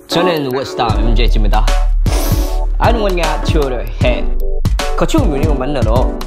저는 워스타 MJ입니다. 안원과 저를 해. 거친 분이 만나러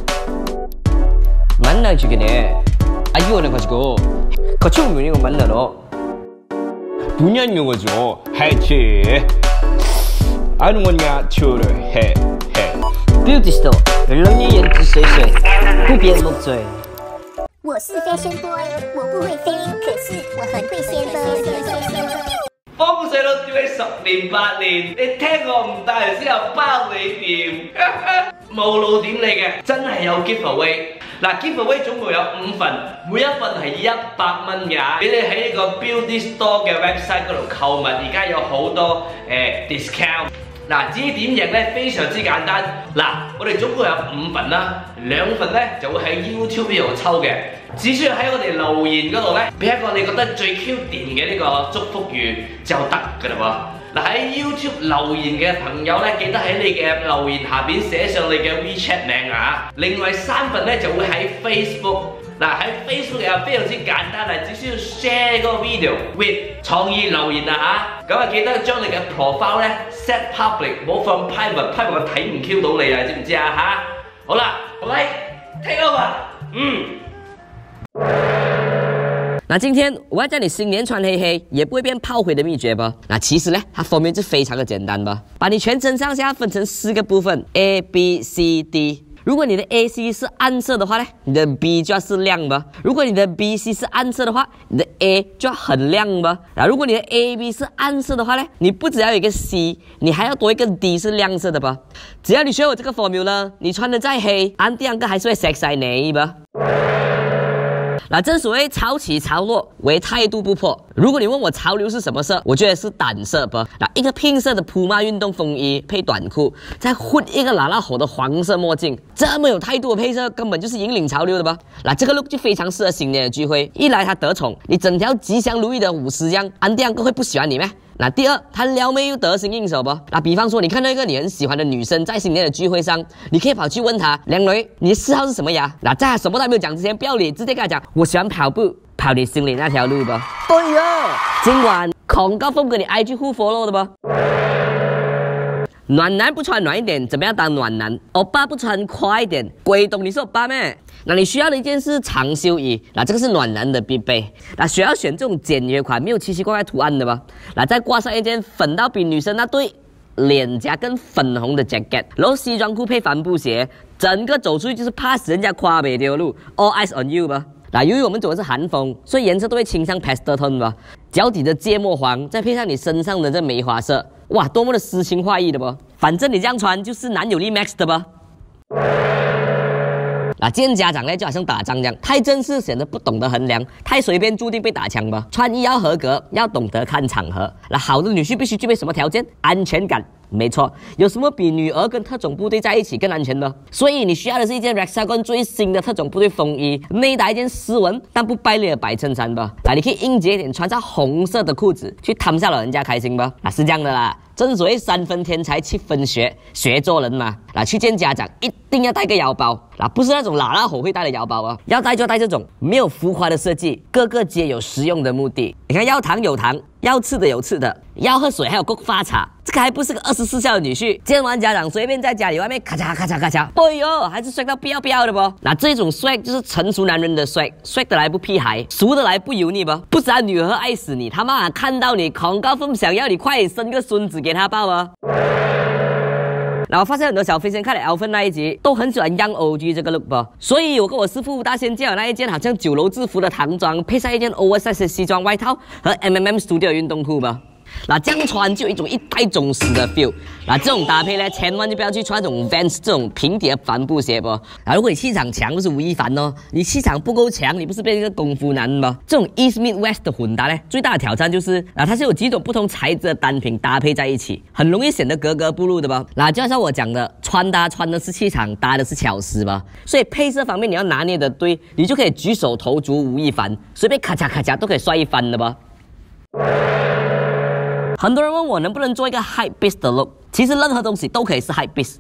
만나기 전에 아이오를 가지고 거친 분이 만나러 분연 용어죠. 해치. 안원과 저를 해. Beauty Store 人一言之水水，不编不嘴。 我是 Fashion Boy， 我不會飛，可是我很會掀波。 風水佬叫你10年8年，你聽我唔帶嚟之後包你掂，冇路點你嘅，真係有 giveaway。嗱 giveaway 總共有5份，每一份係100蚊㗎，俾你喺呢個 Beauty Store 嘅 website 嗰度購物，而家有好多discount。嗱，至於點贏咧，非常之簡單。嗱，我哋總共有5份啦，2份咧就會喺 YouTube 呢度抽嘅，只需要喺我哋留言嗰度咧，俾一個你覺得最 Q 電嘅呢個祝福語就得㗎啦喎。嗱，喺 YouTube 留言嘅朋友咧，記得喺你嘅留言下邊寫上你嘅 WeChat 名啊。另外3份咧就會喺 Facebook。嗱，喺 Facebook 又非常之簡單啦，只需要 share 嗰個 video with 創意留言啊嚇，咁啊記得將你嘅 profile 咧 set public， 唔好放 private， 我睇唔 Q 到你啊，知唔知啊嚇？好啦，好嚟 take over， 那今天我要教你新年穿黑黑也不会变炮灰的秘诀吧？那其实呢，它封面就非常的简单吧，把你全身上下分成4个部分 A B C D。如果你的 AC 是暗色的话呢，你的 B 就要是亮吧；如果你的 BC 是暗色的话，你的 A 就要很亮吧。如果你的 AB 是暗色的话呢，你不只要有一个 C， 你还要多一个 D 是亮色的吧。只要你学我这个 formula， 你穿的再黑，按第2个还是会 sexy 你吧。那正所谓潮起潮落，唯态度不破。如果你问我潮流是什么色，我觉得是胆色吧。那一个pink色的普马运动风衣配短裤，再混一个拉拉火的黄色墨镜，这么有态度的配色，根本就是引领潮流的吧。那这个 look 就非常适合新年的聚会，一来它得宠，你整条吉祥如意的50样，按第2个会不喜欢你咩？那第2，它撩妹又得心应手吧。那比方说，你看到一个你很喜欢的女生在新年的聚会上，你可以跑去问她，靓女，你的嗜好是什么呀？那在她什么都没有讲之前，不要脸，直接跟她讲，我喜欢跑步，跑你心里那条路吧。对哦，今晚恐高峰给你 IG 互 follow 的吧。暖男不穿暖一点，怎么样当暖男？欧巴不穿快一点，鬼懂你是欧巴咩？那你需要的一件是长袖衣，那这个是暖男的必备。那需要选这种简约款，没有奇奇怪怪图案的吧？那再挂上一件粉到比女生那对脸颊更粉红的 jacket， 然后西装裤配帆布鞋，整个走出去就是怕死人家夸北条路 ，all eyes on you 吧。那由于我们走的是韩风，所以颜色都会倾向 pastel tone 吧。脚底的芥末黄，再配上你身上的这梅花色，哇，多么的诗情画意的吧！反正你这样穿就是男友力 max 的吧。那见家长呢，就好像打仗这样，太正式显得不懂得衡量，太随便注定被打枪吧。穿衣要合格，要懂得看场合。那好的女婿必须具备什么条件？安全感。没错，有什么比女儿跟特种部队在一起更安全呢？所以你需要的是一件 Rexagon 最新的特种部队风衣，内搭一件斯文但不败类的白衬衫吧。你可以应节一点，穿上红色的裤子，去贪下老人家开心吧。是这样的啦。正所谓3分天才7分学，学做人嘛。去见家长一定要带个腰包，不是那种拉拉火会带的腰包啊，要带就带这种没有浮夸的设计，个个皆有实用的目的。你看，要糖有糖，要吃的有吃的，要喝水还有够发茶，这个还不是个24孝的女婿。见完家长随便在家里外面咔嚓咔嚓咔嚓，哎呦，还是帅到不要不要的不？那这种帅就是成熟男人的帅，帅得来不屁孩，熟得来不油腻吧？不是啊，女儿爱死你，他妈看到你恐高峰想要你快点生个孙子给他抱啊！然后发现很多小飞仙看了 Alvin 那一集都很喜欢 Young OG 这个 look 吧，所以我跟我师傅大仙借了那一件好像酒楼制服的唐装，配上一件 oversize 的西装外套和 MMM Studio 运动裤吧。这样穿就有一种一代宗师的 feel。这种搭配呢，千万就不要去穿这种 Vans 这种平底的帆布鞋吧。如果你气场强，不是吴亦凡哦，你气场不够强，你不是变成一个功夫男吧？这种 East Meet West 的混搭呢，最大的挑战就是它是有几种不同材质的单品搭配在一起，很容易显得格格不入的吧。就像我讲的，穿搭穿的是气场，搭的是巧思吧。所以配色方面你要拿捏的对，你就可以举手投足吴亦凡，随便咔嚓咔嚓都可以帅一番的吧。很多人问我能不能做一个 hype beast 的 look， 其实任何东西都可以是 hype beast。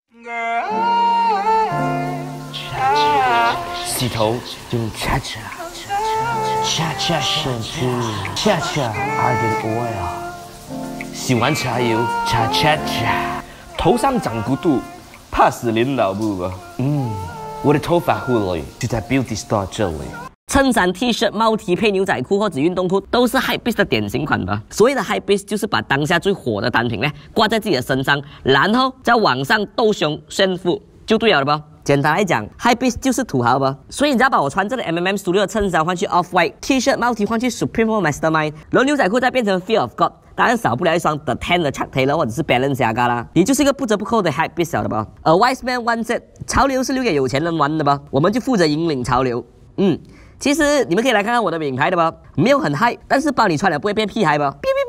洗头用恰恰，恰恰 shampoo， 恰恰 argan oil。 洗完茶油，cha cha cha， 头上长骨肚，怕死连老母吧？我的头发护理就在 Beauty Store 这里。 衬衫、T 恤、帽 T 配牛仔裤或者运动裤，都是 Hypebeast 的典型款吧。所谓的 Hypebeast 就是把当下最火的单品呢挂在自己的身上，然后在网上斗胸炫富，就对了吧？简单来讲 ，Hypebeast 就是土豪吧。所以你只要把我穿这个 M&M Studio 的衬衫换去 Off-White，T 恤、帽 T 换去 Supreme 或 Mastermind， 然后牛仔裤再变成 Fear of God。当然少不了一双 The Ten 的 Chuck Taylor 或者是 Balenciaga 啦，你就是一个不折不扣的 Hypebeast 的吧。而 Wise Man Once Said， 潮流是留给有钱人玩的吧，我们就负责引领潮流。其实你们可以来看看我的品牌的吧，没有很嗨，但是包你穿了不会变屁孩吧。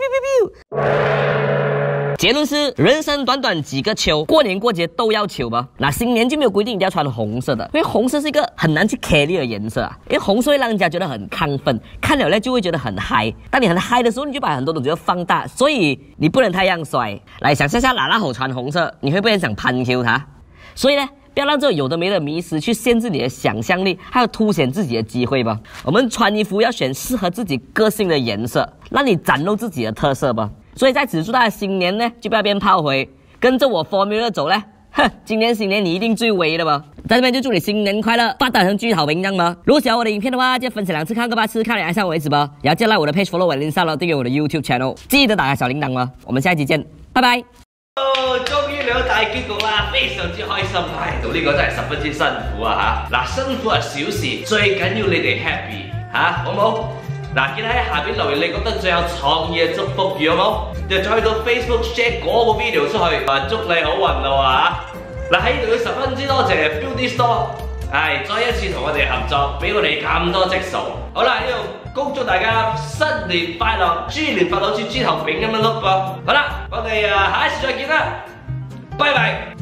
结论是，人生短短几个秋，过年过节都要秋吧。那新年就没有规定一定要穿红色的，因为红色是一个很难去 carry 的颜色啊。因为红色会让人家觉得很亢奋，看了呢就会觉得很嗨。当你很嗨的时候，你就把很多东西都放大，所以你不能太样衰。来想象下拉拉猴穿红色，你会不会很想攀 Q 他？所以呢，不要让这种有的没的迷思去限制你的想象力，还有凸显自己的机会吧。我们穿衣服要选适合自己个性的颜色，让你展露自己的特色吧。所以在此祝大家新年呢，就不要变炮灰，跟着我 formula 走呢。今年新年你一定最威的吧？在这边就祝你新年快乐，发达成巨好评，这样吧。如果喜欢我的影片的话，记得分享2次，看个8次，看你爱上我为止吧。也要记得like我的 page follow 我的 Instagram， 订阅我的 YouTube channel， 记得打开小铃铛吧。我们下一集見，拜拜。 終於兩大結局啦，非常之開心。到呢個真係十分之辛苦啊嚇！嗱，辛苦係小事，最緊要你哋 happy 嚇，好冇？嗱，記得喺下邊留言，你覺得最有創意嘅祝福語好冇？就再去到 Facebook share 嗰個 video 出去，祝你好運啦嚇！嗱，喺度要十分之多謝 Beauty Store， 再一次同我哋合作，俾我哋咁多積數。好啦，呢度恭祝大家新年快樂，豬年發到似豬頭炳咁樣碌噃。好啦，我哋下一次再見啦，拜拜。